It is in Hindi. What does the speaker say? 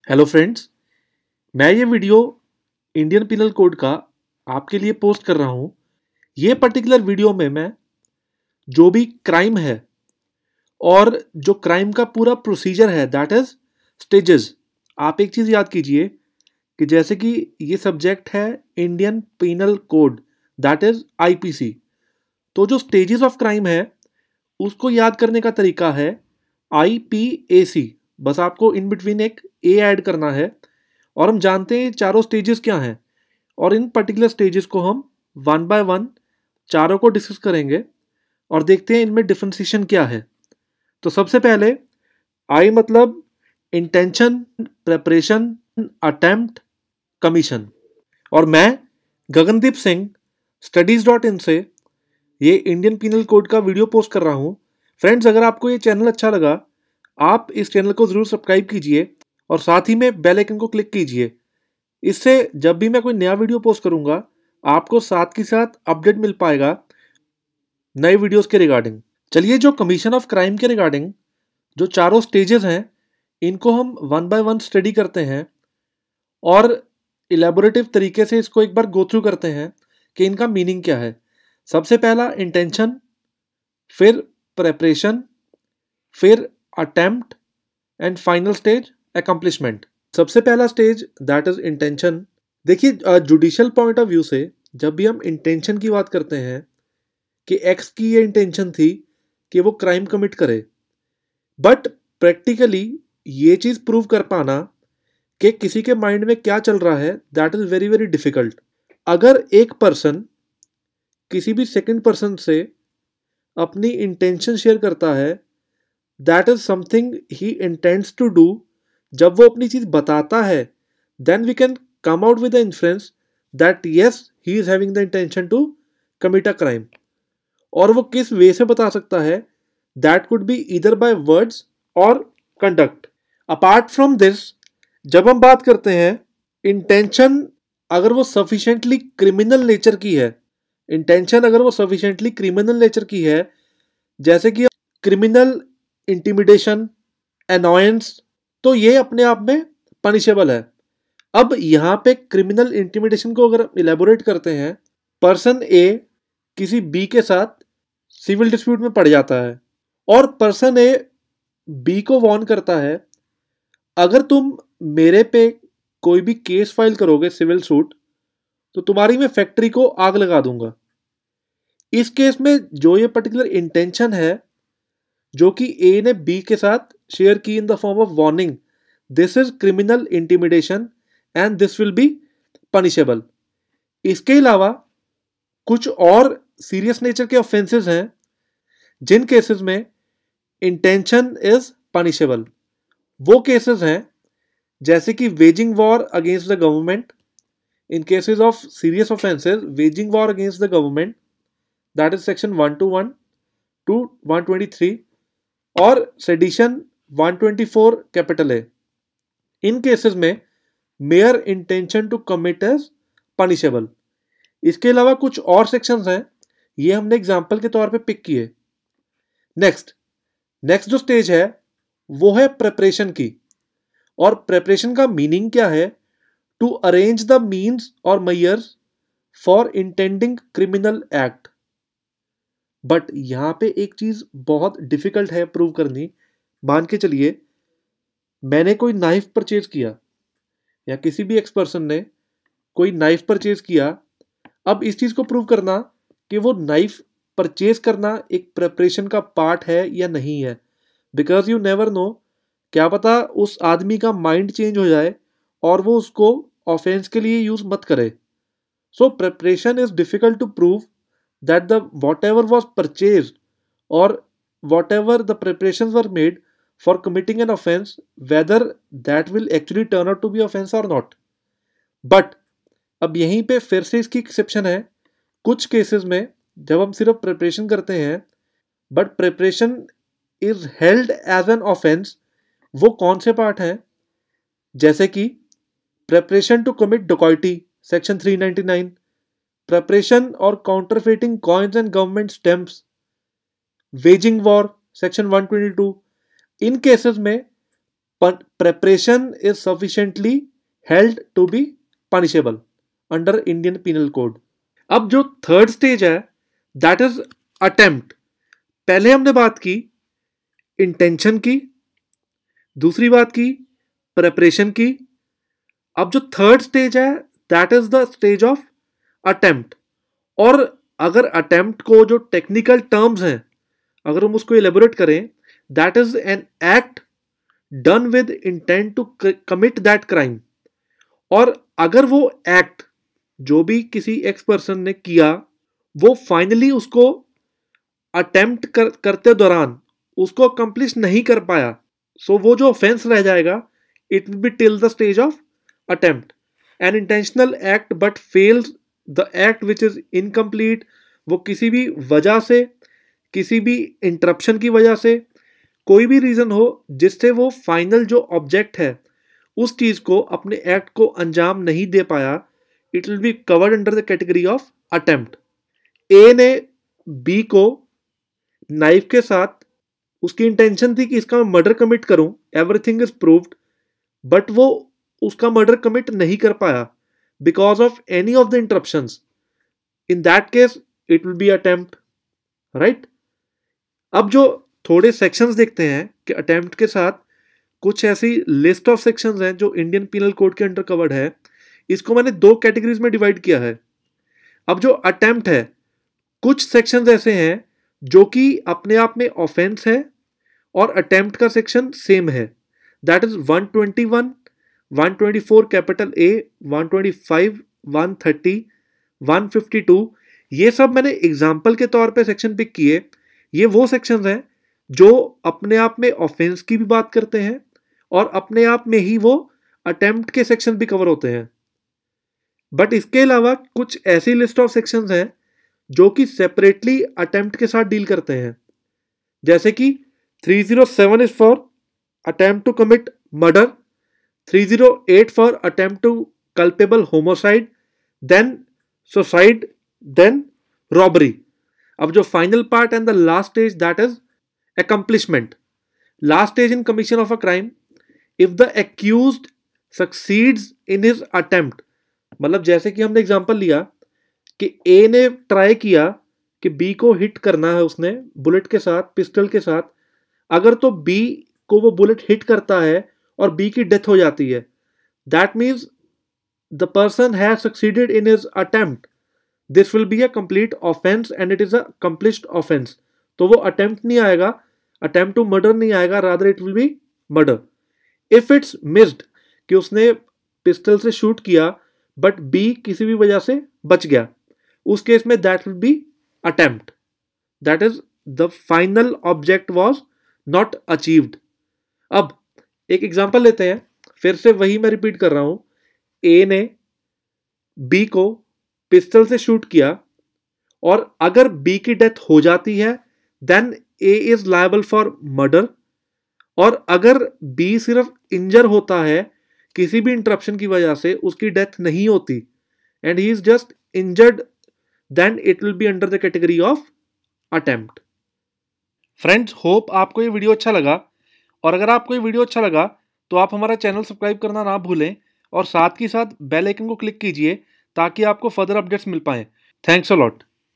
हेलो फ्रेंड्स, मैं ये वीडियो इंडियन पिनल कोड का आपके लिए पोस्ट कर रहा हूँ। ये पर्टिकुलर वीडियो में मैं जो भी क्राइम है और जो क्राइम का पूरा प्रोसीजर है दैट इज स्टेजेस। आप एक चीज़ याद कीजिए कि जैसे कि ये सब्जेक्ट है Indian Penal Code that is IPC. तो जो स्टेजेस ऑफ क्राइम है उसको याद करने का तरीका है आईपीएसी। बस आपको इन बिटवीन एक ए ऐड करना है और हम जानते हैं ये चारों स्टेजेस क्या हैं और इन पर्टिकुलर स्टेजेस को हम वन बाय वन चारों को डिस्कस करेंगे और देखते हैं इनमें डिफरेंशिएशन क्या है। तो सबसे पहले आई मतलब इंटेंशन, प्रेपरेशन, अटेम्प्ट, कमीशन। और मैं गगनदीप सिंह studies.in से ये इंडियन पिनल कोड का वीडियो पोस्ट कर रहा हूँ। फ्रेंड्स, अगर आपको ये चैनल अच्छा लगा आप इस चैनल को ज़रूर सब्सक्राइब कीजिए और साथ ही में बेल आइकन को क्लिक कीजिए। इससे जब भी मैं कोई नया वीडियो पोस्ट करूंगा आपको साथ के साथ अपडेट मिल पाएगा नए वीडियोस के रिगार्डिंग। चलिए, जो कमीशन ऑफ क्राइम के रिगार्डिंग जो चारों स्टेजेस हैं इनको हम वन बाय वन स्टडी करते हैं और इलेबोरेटिव तरीके से इसको एक बार गो थ्रू करते हैं कि इनका मीनिंग क्या है। सबसे पहला इंटेंशन, फिर प्रेपरेशन, फिर attempt and final stage accomplishment. सबसे पहला स्टेज दैट इज इंटेंशन। देखिए, जुडिशियल पॉइंट ऑफ व्यू से जब भी हम इंटेंशन की बात करते हैं कि एक्स की ये इंटेंशन थी कि वो क्राइम कमिट करे, बट प्रैक्टिकली ये चीज़ प्रूव कर पाना कि किसी के माइंड में क्या चल रहा है that is very very difficult. अगर एक पर्सन किसी भी सेकंड पर्सन से अपनी इंटेंशन शेयर करता है that is something he intends to do, जब वो अपनी चीज़ बताता है then we can come out with the inference that yes he is having the intention to commit a crime। और वो किस वे से बता सकता है that could be either by words or conduct। apart from this, जब हम बात करते हैं इंटेंशन अगर वो सफिशिएंटली क्रिमिनल नेचर की है, इंटेंशन अगर वो सफिशिएंटली क्रिमिनल नेचर की है जैसे कि क्रिमिनल इंटिमिडेशन, अनॉयंस, तो ये अपने आप में पनिशेबल है। अब यहाँ पे क्रिमिनल इंटिमिडेशन को अगर इलेबोरेट करते हैं, पर्सन ए किसी बी के साथ सिविल डिस्प्यूट में पड़ जाता है और पर्सन ए बी को वार्न करता है अगर तुम मेरे पे कोई भी केस फाइल करोगे सिविल सूट तो तुम्हारी मैं फैक्ट्री को आग लगा दूंगा। इस केस में जो ये पर्टिकुलर इंटेंशन है जो कि ए ने बी के साथ शेयर की in the form of warning, this is criminal intimidation and this will be punishable. इसके अलावा कुछ और सीरियस नेचर के ऑफेंसेस हैं जिन केसेस में इंटेंशन इज पनिशेबल। वो केसेस हैं जैसे कि waging war against the government. In cases of serious offences, waging war against the government that is section 121 to 123 और सेडिशन 124 कैपिटल ए। इन केसेस में mere intention to commit as punishable. इसके अलावा कुछ और सेक्शंस हैं, ये हमने एग्जांपल के तौर पे पिक किए। नेक्स्ट जो स्टेज है वो है प्रेपरेशन की। और प्रेपरेशन का मीनिंग क्या है? टू अरेंज द मीन्स और measures for intending criminal act. But यहां पे एक चीज बहुत डिफिकल्ट है प्रूव करनी। मान के चलिए मैंने कोई नाइफ परचेज किया या किसी भी एक्स पर्सन ने कोई नाइफ परचेज किया। अब इस चीज़ को प्रूव करना कि वो नाइफ परचेज करना एक प्रेपरेशन का पार्ट है या नहीं है, बिकॉज यू नेवर नो, क्या पता उस आदमी का माइंड चेंज हो जाए और वो उसको ऑफेंस के लिए यूज मत करे। So preparation is difficult to prove that the whatever was purchase और whatever the preparation were made for committing an offense, whether that will actually turn out to be offense or not। But अब यहीं पे फिर से इसकी एक्सेप्शन है। कुछ केसेस में जब हम सिर्फ प्रिपरेशन करते हैं but preparation is held as an offence, वो कौन से पार्ट हैं? जैसे कि प्रिपरेशन टू कमिट डकैती सेक्शन 399, प्रिपरेशन और counterfeiting coins and government stamps, waging war section 122। इन केसेस में preparation is sufficiently held to be punishable under Indian Penal Code. अब जो थर्ड स्टेज है दैट इज अटेम्प्ट. पहले हमने बात की इंटेंशन की, दूसरी बात की प्रेपरेशन की. अब जो थर्ड स्टेज है that is the stage of attempt. और अगर अटेम्प्ट को जो टेक्निकल टर्म्स हैं अगर हम उसको एलेबोरेट करें, that is an act done with intent to commit that crime. और अगर वो एक्ट जो भी किसी एक्स पर्सन ने किया वो फाइनली उसको अटेम्प्ट करते दौरान उसको अकम्प्लिश नहीं कर पाया, सो वो जो ऑफेंस रह जाएगा it will be till the stage of attempt. An intentional act but fails the act which is incomplete. वो किसी भी वजह से, किसी भी इंटरप्शन की वजह से, कोई भी रीजन हो जिससे वो फाइनल जो ऑब्जेक्ट है उस चीज को, अपने एक्ट को अंजाम नहीं दे पाया, it will be covered under the category of attempt. A ने बी को नाइफ के साथ, उसकी इंटेंशन थी कि इसका मैं मर्डर कमिट करूं, एवरीथिंग इज प्रूव्ड, बट वो उसका मर्डर कमिट नहीं कर पाया because of any of the interruptions. In that case it will be attempt, right. अब जो थोड़े सेक्शंस देखते हैं कि अटेम्प्ट के साथ कुछ ऐसी लिस्ट ऑफ सेक्शंस हैं जो इंडियन पिनल कोड के अंडर कवर्ड है. इसको मैंने दो कैटेगरीज में डिवाइड किया है. अब जो अटेम्प्ट है, कुछ सेक्शंस ऐसे हैं जो कि अपने आप में ऑफेंस है और अटेम्प्ट का सेक्शन सेम है. That is 121, 124 capital A, 125, 130, 152. ये सब मैंने एग्जाम्पल के तौर पे सेक्शन पिक किए. ये वो सेक्शंस हैं जो अपने आप में ऑफेंस की भी बात करते हैं और अपने आप में ही वो अटेम्प्ट के सेक्शन भी कवर होते हैं. बट इसके अलावा कुछ ऐसी लिस्ट ऑफ सेक्शंस हैं जो कि सेपरेटली अटेम्प्ट के साथ डील करते हैं. जैसे कि 307 is for attempt to commit murder, 308 for attempt to culpable homicide, then suicide, then robbery. अब जो final part and the last stage that is accomplishment. Last stage in commission of a crime, if the accused succeeds in his attempt. मतलब जैसे कि हमने एग्जांपल लिया कि ए ने ट्राई किया कि बी को हिट करना है उसने बुलेट के साथ, पिस्टल के साथ. अगर तो बी को वो बुलेट हिट करता है और बी की डेथ हो जाती है, that means the person has succeeded in his attempt. This will be a complete offence and it is a complete offence. तो वो अटेम्प्ट नहीं आएगा, अटेम्प्ट टू मर्डर नहीं आएगा, rather it will be murder. If it's missed कि उसने पिस्टल से शूट किया बट बी किसी भी वजह से बच गया, उस केस में that will be attempt. That is the final object was not achieved. अब एक एग्जांपल लेते हैं, फिर से वही मैं रिपीट कर रहा हूं. ए ने बी को पिस्टल से शूट किया और अगर बी की डेथ हो जाती है then A is liable for murder. और अगर बी सिर्फ इंजर होता है किसी भी इंटरप्शन की वजह से, उसकी डेथ नहीं होती and he is just injured, then it will be under the category of attempt. Friends, hope आपको ये वीडियो अच्छा लगा. और अगर आपको ये वीडियो अच्छा लगा तो आप हमारा चैनल सब्सक्राइब करना ना भूलें और साथ ही साथ बेल आइकन को क्लिक कीजिए ताकि आपको फर्दर अपडेट्स मिल पाएं. Thanks a lot.